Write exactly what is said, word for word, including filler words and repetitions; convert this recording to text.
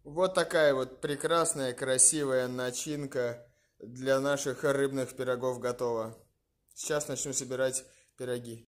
Вот такая вот прекрасная, красивая начинка для наших рыбных пирогов готова. Сейчас начну собирать пироги.